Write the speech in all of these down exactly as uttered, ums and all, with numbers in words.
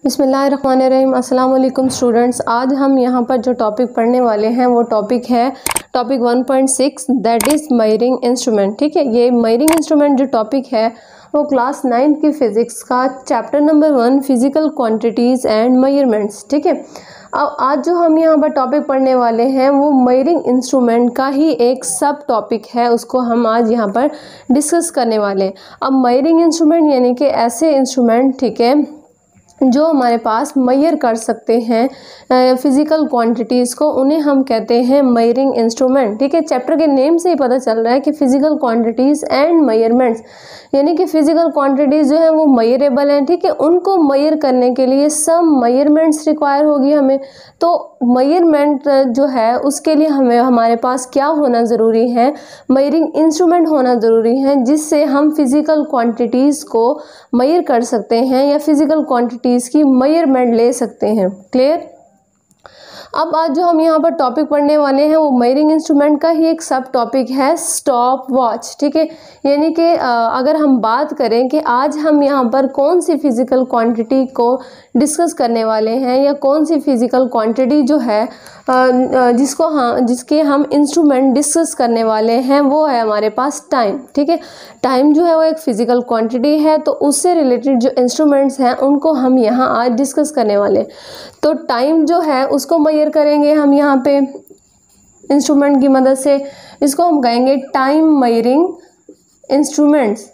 बिस्मिल्लाहिर्रहमानिर्रहीम। अस्सलाम वालेकुम स्टूडेंट्स। आज हम यहाँ पर जो टॉपिक पढ़ने वाले हैं वो टॉपिक है topic one point six, that is measuring instrument. ठीक है, ये मेजरिंग इंस्ट्रूमेंट जो टॉपिक है वो क्लास नाइन्थ की फिज़िक्स का chapter number one physical quantities and measurements. ठीक है, अब आज जो हम यहाँ पर टॉपिक पढ़ने वाले हैं वो मेजरिंग इंस्ट्रूमेंट का ही एक सब टॉपिक है, उसको हम आज यहाँ पर डिस्कस करने वाले हैं। अब मेजरिंग इंस्ट्रूमेंट यानी कि ऐसे इंस्ट्रूमेंट, ठीक है, जो हमारे पास मेजर कर सकते हैं फिज़िकल क्वांटिटीज़ को, उन्हें हम कहते हैं मेजरिंग इंस्ट्रूमेंट। ठीक है, चैप्टर के नेम से ही पता चल रहा है कि फ़िज़िकल क्वांटिटीज़ एंड मेजरमेंट्स, यानी कि फ़िज़िकल क्वांटिटीज़ जो है वो मेजरेबल हैं। ठीक है, उनको मेजर करने के लिए सब मेजरमेंट्स रिक्वायर होगी हमें। तो मेजरमेंट जो है उसके लिए हमें हमारे पास क्या होना ज़रूरी है, मेजरिंग इंस्ट्रूमेंट होना ज़रूरी है, जिससे हम फिज़िकल क्वांटिटीज़ को मेजर कर सकते हैं या फिज़िकल क्वांटिटीज़ की मेजरमेंट ले सकते हैं। क्लियर। अब आज जो हम यहाँ पर टॉपिक पढ़ने वाले हैं वो मेजरिंग इंस्ट्रूमेंट का ही एक सब टॉपिक है स्टॉप वॉच। ठीक है, यानी कि अगर हम बात करें कि आज हम यहाँ पर कौन सी फिज़िकल क्वांटिटी को डिस्कस करने वाले हैं या कौन सी फिज़िकल क्वांटिटी जो है जिसको हम जिसके हम इंस्ट्रूमेंट डिस्कस करने वाले हैं वो है हमारे पास टाइम। ठीक है, टाइम जो है वो एक फ़िज़िकल क्वांटिटी है, तो उससे रिलेटेड जो इंस्ट्रूमेंट्स हैं उनको हम यहाँ आज डिस्कस करने वाले हैं। तो टाइम जो है उसको मेजर करेंगे हम यहाँ पे इंस्ट्रूमेंट की मदद से, इसको हम कहेंगे time measuring instruments.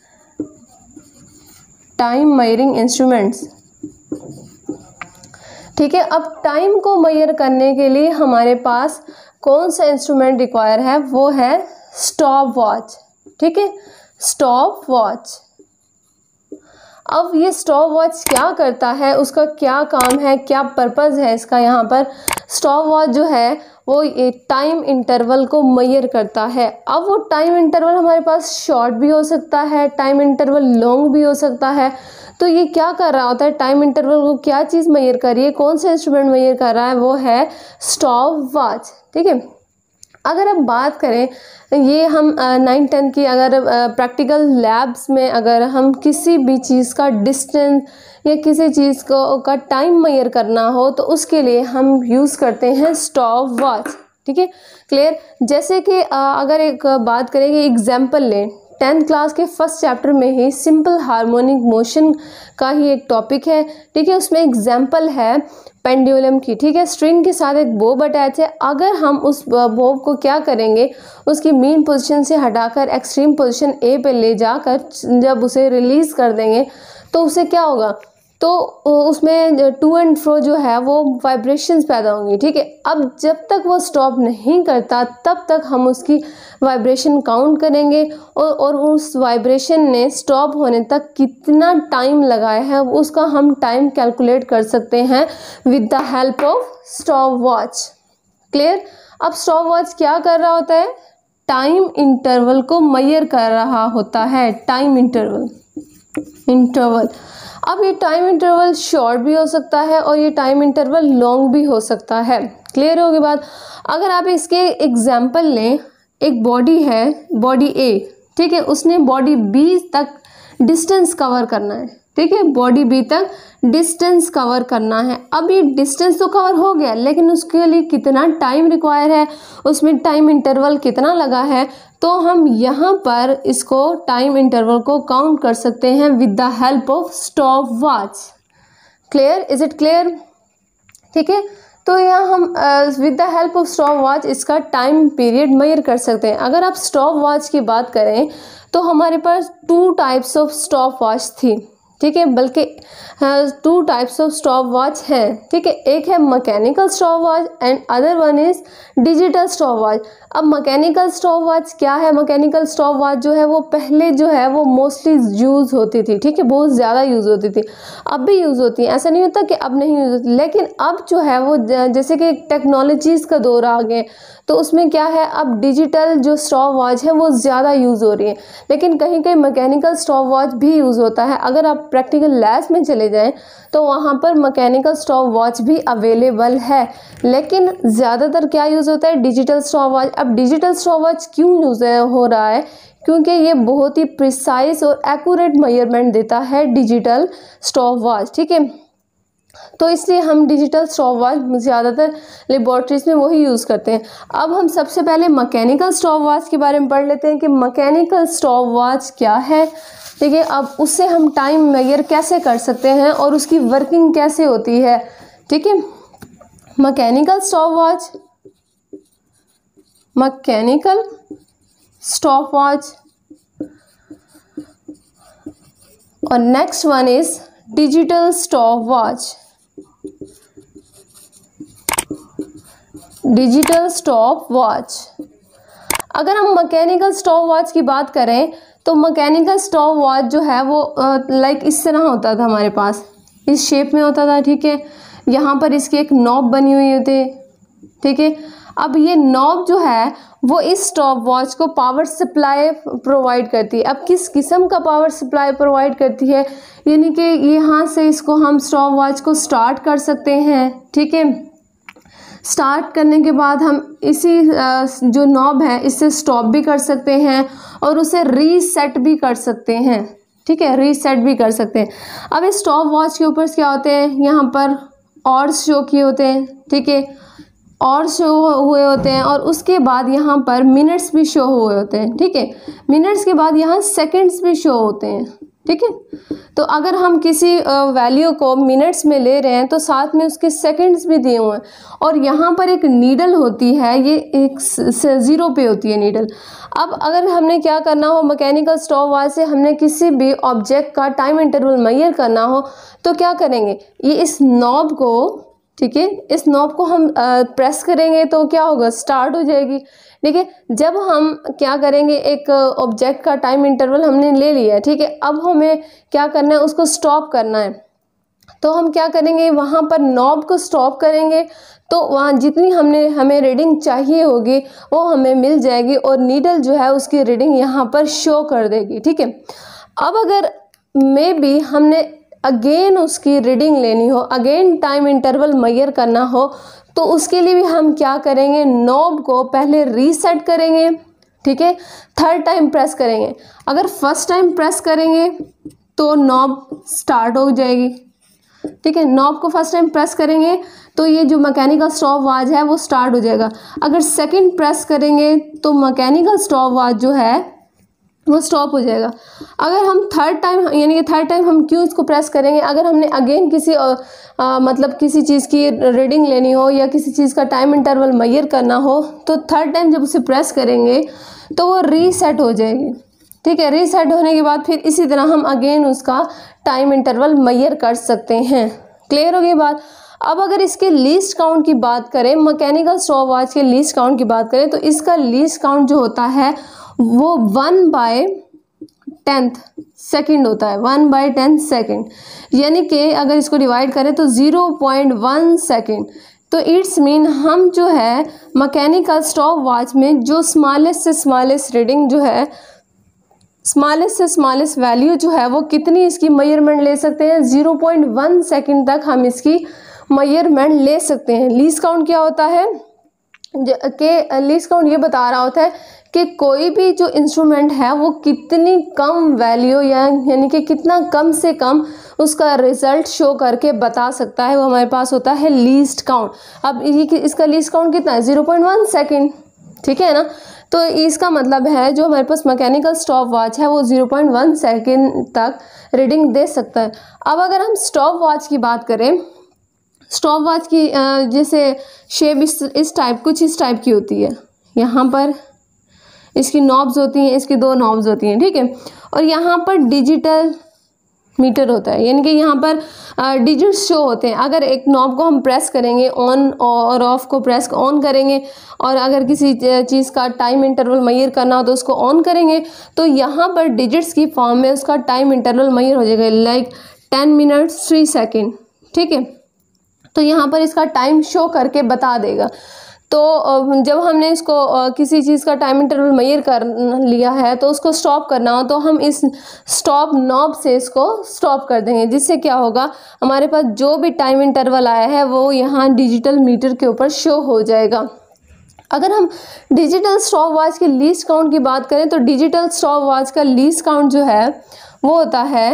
Time measuring instruments. ठीक है, अब टाइम को मेजर करने के लिए हमारे पास कौन सा इंस्ट्रूमेंट रिक्वायर है, वो है स्टॉप वॉच। ठीक है, स्टॉप वॉच। अब ये स्टॉप वॉच क्या करता है, उसका क्या काम है, क्या पर्पज़ है इसका। यहाँ पर स्टॉप वॉच जो है वो ये टाइम इंटरवल को मेजर करता है। अब वो टाइम इंटरवल हमारे पास शॉर्ट भी हो सकता है, टाइम इंटरवल लॉन्ग भी हो सकता है। तो ये क्या कर रहा होता है, टाइम इंटरवल को क्या चीज़ मेजर कर रही है, कौन सा इंस्ट्रूमेंट मेजर कर रहा है, वो है स्टॉप वॉच। ठीक है, अगर हम बात करें ये हम नाइन टेंथ की अगर प्रैक्टिकल लैब्स में अगर हम किसी भी चीज़ का डिस्टेंस या किसी चीज़ को का टाइम मेजर करना हो तो उसके लिए हम यूज़ करते हैं स्टॉप वॉच। ठीक है, क्लियर। जैसे कि अगर एक बात करें कि एग्जाम्पल लें, टेंथ क्लास के फर्स्ट चैप्टर में ही सिंपल हार्मोनिक मोशन का ही एक टॉपिक है। ठीक है, उसमें एग्जाम्पल है पेंडुलम की। ठीक है, स्ट्रिंग के साथ एक बोब अटैच है। अगर हम उस बोब को क्या करेंगे, उसकी मीन पोजीशन से हटाकर एक्सट्रीम पोजीशन ए पे ले जाकर जब उसे रिलीज़ कर देंगे तो उसे क्या होगा, तो उसमें टू एंड फ्रो जो है वो वाइब्रेशंस पैदा होंगी। ठीक है, अब जब तक वो स्टॉप नहीं करता तब तक हम उसकी वाइब्रेशन काउंट करेंगे और और उस वाइब्रेशन ने स्टॉप होने तक कितना टाइम लगाया है उसका हम टाइम कैलकुलेट कर सकते हैं with the help of stopwatch. Clear. अब स्टॉप वॉच क्या कर रहा होता है, टाइम इंटरवल को मेजर कर रहा होता है। टाइम इंटरवल इंटरवल अब ये टाइम इंटरवल शॉर्ट भी हो सकता है और ये टाइम इंटरवल लॉन्ग भी हो सकता है। क्लियर होगी बात। अगर आप इसके एग्जाम्पल लें, एक बॉडी है, बॉडी ए। ठीक है, उसने बॉडी बी तक डिस्टेंस कवर करना है। ठीक है, बॉडी बी तक डिस्टेंस कवर करना है। अब ये डिस्टेंस तो कवर हो गया, लेकिन उसके लिए कितना टाइम रिक्वायर है, उसमें टाइम इंटरवल कितना लगा है, तो हम यहाँ पर इसको टाइम इंटरवल को काउंट कर सकते हैं with the help of stopwatch. Clear, is it clear. ठीक है, तो यहाँ हम with the help of stopwatch इसका टाइम पीरियड मेजर कर सकते हैं। अगर आप स्टॉप वॉच की बात करें तो हमारे पास two types of stopwatch थी। ठीक है, बल्कि two types of stopwatch हैं। ठीक है, एक है mechanical stop watch and other one is digital stop watch. अब मैकेनिकल स्टॉप वॉच क्या है, मैकेनिकल स्टॉप वॉच जो है वो पहले जो है वो मोस्टली यूज़ होती थी। ठीक है, बहुत ज़्यादा यूज़ होती थी, अब भी यूज़ होती है, ऐसा नहीं होता कि अब नहीं यूज़ होती। लेकिन अब जो है वो जैसे कि टेक्नोलॉजीज़ का दौर आ गए तो उसमें क्या है, अब डिजिटल जो स्टॉप वॉच है वो ज़्यादा यूज़ हो रही है, लेकिन कहीं कहीं मैकेनिकल स्टॉप वॉच भी यूज़ होता है। अगर आप प्रैक्टिकल लैब्स में चले जाएं तो वहाँ पर मैकेनिकल स्टॉप वॉच भी अवेलेबल है, लेकिन ज़्यादातर क्या यूज़ होता है, डिजिटल स्टॉप वॉच। अब डिजिटल स्टॉप वॉच क्यों यूज़ हो रहा है, क्योंकि ये बहुत ही प्रिसाइज और एक्यूरेट मेजरमेंट देता है डिजिटल स्टॉप वॉच। ठीक है, तो इसलिए हम डिजिटल स्टॉप वॉच ज़्यादातर लेबॉर्ट्रीज में वही यूज़ करते हैं। अब हम सबसे पहले मैकेनिकल स्टॉप वॉच के बारे में पढ़ लेते हैं कि मैकेनिकल स्टॉप वॉच क्या है। देखिए, अब उससे हम टाइम मेजर कैसे कर सकते हैं और उसकी वर्किंग कैसे होती है। ठीक है, mechanical stop watch, mechanical stop watch, और next one is digital stop watch. Digital stop watch, अगर हम मैकेनिकल स्टॉप वॉच की बात करें तो मैकेनिकल स्टॉप वॉच जो है वो लाइक इस तरह होता था, हमारे पास इस शेप में होता था। ठीक है, यहाँ पर इसकी एक नॉब बनी हुई होती है। ठीक है, अब ये नॉब जो है वो इस स्टॉप वॉच को पावर सप्लाई प्रोवाइड करती है। अब किस किस्म का पावर सप्लाई प्रोवाइड करती है, यानी कि यहाँ से इसको हम स्टॉप वॉच को स्टार्ट कर सकते हैं। ठीक है, स्टार्ट करने के बाद हम इसी जो नॉब है इससे स्टॉप भी कर सकते हैं और उसे रीसेट भी कर सकते हैं। ठीक है, रीसेट भी कर सकते हैं। अब इस स्टॉप वॉच के ऊपर क्या होते हैं, यहाँ पर और शो किए होते हैं। ठीक है, और शो हुए होते हैं और उसके बाद यहाँ पर मिनट्स भी शो हुए होते हैं। ठीक है, मिनट्स के बाद यहाँ सेकंड्स भी शो होते हैं। ठीक है, तो अगर हम किसी वैल्यू को मिनट्स में ले रहे हैं तो साथ में उसके सेकंड्स भी दिए हुए हैं। और यहाँ पर एक नीडल होती है, ये एक ज़ीरो पे होती है नीडल। अब अगर हमने क्या करना हो, मैकेनिकल स्टॉप वॉच से हमने किसी भी ऑब्जेक्ट का टाइम इंटरवल मेजर करना हो तो क्या करेंगे, ये इस नॉब को, ठीक है, इस नॉब को हम प्रेस करेंगे तो क्या होगा, स्टार्ट हो जाएगी। देखिए, जब हम क्या करेंगे, एक ऑब्जेक्ट का टाइम इंटरवल हमने ले लिया है। ठीक है, अब हमें क्या करना है, उसको स्टॉप करना है। तो हम क्या करेंगे, वहाँ पर नॉब को स्टॉप करेंगे तो वहाँ जितनी हमने हमें रीडिंग चाहिए होगी वो हमें मिल जाएगी और नीडल जो है उसकी रीडिंग यहाँ पर शो कर देगी। ठीक है, अब अगर मे बी हमने अगेन उसकी रीडिंग लेनी हो, अगेन टाइम इंटरवल मेजर करना हो, तो उसके लिए भी हम क्या करेंगे, नॉब को पहले रीसेट करेंगे। ठीक है, थर्ड टाइम प्रेस करेंगे। अगर फर्स्ट टाइम प्रेस करेंगे तो नॉब स्टार्ट हो जाएगी। ठीक है, नॉब को फर्स्ट टाइम प्रेस करेंगे तो ये जो मैकेनिकल स्टॉप वॉच है वो स्टार्ट हो जाएगा। अगर सेकंड प्रेस करेंगे तो मैकेनिकल स्टॉप वॉच जो है वो स्टॉप हो जाएगा। अगर हम थर्ड टाइम, यानी कि थर्ड टाइम हम क्यों इसको प्रेस करेंगे, अगर हमने अगेन किसी आ, आ, मतलब किसी चीज़ की रीडिंग लेनी हो या किसी चीज़ का टाइम इंटरवल मेजर करना हो तो थर्ड टाइम जब उसे प्रेस करेंगे तो वो रीसेट हो जाएगी। ठीक है, रीसेट होने के बाद फिर इसी तरह हम अगेन उसका टाइम इंटरवल मेजर कर सकते हैं। क्लियर हो गई बात। अब अगर इसके लीस्ट काउंट की बात करें, मैकेनिकल स्टॉप वॉच के लीस्ट काउंट की बात करें तो इसका लीस्ट काउंट जो होता है वो वन बाय टेंथ सेकेंड होता है, वन बाय टेंथ सेकेंड, यानी कि अगर इसको डिवाइड करें तो ज़ीरो पॉइंट वन सेकेंड। तो इट्स मीन हम जो है मैकेनिकल स्टॉप वॉच में जो स्मॉलेस्ट से स्मॉलेस्ट रीडिंग जो है, स्मॉलेस्ट से स्मॉलेस्ट वैल्यू जो है वो कितनी इसकी मेजरमेंट ले सकते हैं, ज़ीरो पॉइंट वन सेकेंड तक हम इसकी मेजरमेंट ले सकते हैं। लीस्ट काउंट क्या होता है कि लीस्ट काउंट ये बता रहा होता है कि कोई भी जो इंस्ट्रूमेंट है वो कितनी कम वैल्यू या यानी कि कितना कम से कम उसका रिजल्ट शो करके बता सकता है, वो हमारे पास होता है लीस्ट काउंट। अब ये इसका लीस्ट काउंट कितना है, ज़ीरो पॉइंट वन सेकेंड। ठीक है ना, तो इसका मतलब है जो हमारे पास मैकेनिकल स्टॉप वॉच है वो ज़ीरो पॉइंट वन सेकेंड तक रीडिंग दे सकता है। अब अगर हम स्टॉप वॉच की बात करें, स्टॉप वॉच की जैसे शेप इस इस टाइप कुछ इस टाइप की होती है। यहाँ पर इसकी नॉब्स होती हैं, इसकी दो नॉब्स होती हैं। ठीक है, और यहाँ पर डिजिटल मीटर होता है, यानी कि यहाँ पर डिजिट्स शो होते हैं। अगर एक नॉब को हम प्रेस करेंगे, ऑन और ऑफ को प्रेस ऑन करेंगे, और अगर किसी चीज़ का टाइम इंटरवल मेजर करना हो तो उसको ऑन करेंगे तो यहाँ पर डिजिट्स की फॉर्म में उसका टाइम इंटरवल मेजर हो जाएगा, like ten minutes three second. ठीक है, तो यहाँ पर इसका टाइम शो करके बता देगा। तो जब हमने इसको किसी चीज़ का टाइम इंटरवल मेजर कर लिया है तो उसको स्टॉप करना हो तो हम इस स्टॉप नॉब से इसको स्टॉप कर देंगे, जिससे क्या होगा, हमारे पास जो भी टाइम इंटरवल आया है वो यहाँ डिजिटल मीटर के ऊपर शो हो जाएगा। अगर हम डिजिटल स्टॉप वॉच के लीस्ट काउंट की बात करें तो डिजिटल स्टॉप वॉच का लीस्ट काउंट जो है वो होता है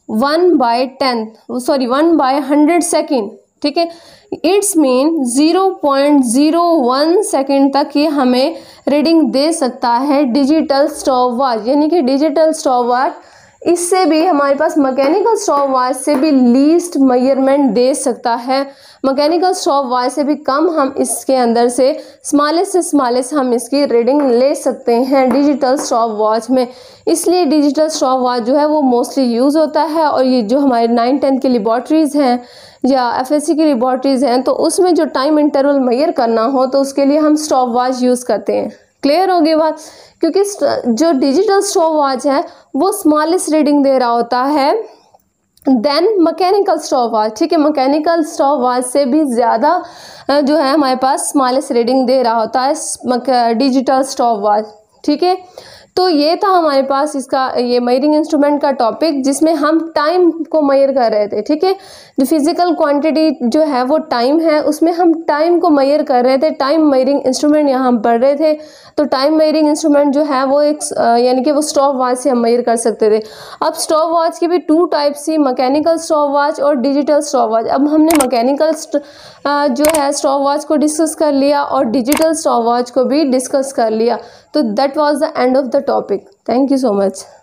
one by ten sorry one by hundred second, ठीक है। It's mean zero point zero one second तक ये हमें रीडिंग दे सकता है डिजिटल स्टॉप वॉच, यानी कि डिजिटल स्टॉप वॉच इससे भी हमारे पास मैकेनिकल स्टॉप वॉच से भी लीस्ट मेजरमेंट दे सकता है। मैकेनिकल स्टॉप वॉच से भी कम हम इसके अंदर से स्मॉलेस्ट से स्मॉलेस्ट हम इसकी रीडिंग ले सकते हैं डिजिटल स्टॉप वॉच में। इसलिए डिजिटल स्टॉप वॉच जो है वो मोस्टली यूज़ होता है। और ये जो हमारे नाइन टेंथ की लेबॉर्ट्रीज़ हैं या एफएससी की लेबॉर्ट्रीज़ हैं, तो उसमें जो टाइम इंटरवल मेजर करना हो तो उसके लिए हम स्टॉप वॉच यूज़ करते हैं। क्लियर होगी बात, क्योंकि जो डिजिटल स्टॉप वॉच है वो स्मॉलेस्ट रीडिंग दे रहा होता है देन मैकेनिकल स्टॉप वॉच, ठीक है। मैकेनिकल स्टॉप वॉच से भी ज़्यादा जो है हमारे पास स्मॉलेस्ट रीडिंग दे रहा होता है डिजिटल स्टॉप वॉच, ठीक है। तो ये था हमारे पास इसका ये मेजरिंग इंस्ट्रूमेंट का टॉपिक, जिसमें हम टाइम को मेजर कर रहे थे, ठीक है। जो फिजिकल क्वांटिटी जो है वो टाइम है, उसमें हम टाइम को मेजर कर रहे थे। टाइम मेजरिंग इंस्ट्रूमेंट यहाँ हम पढ़ रहे थे। तो टाइम मेजरिंग इंस्ट्रूमेंट जो है वो एक यानी कि वो स्टॉप वॉच से हम मेजर कर सकते थे। अब स्टॉप वॉच की भी टू टाइप्स थी, मैकेनिकल स्टॉप वॉच और डिजिटल स्टॉप वॉच। अब हमने मैकेनिकल जो है स्टॉप वॉच को डिस्कस कर लिया और डिजिटल स्टॉप वॉच को भी डिस्कस कर लिया। तो that was the end of the topic. Thank you so much.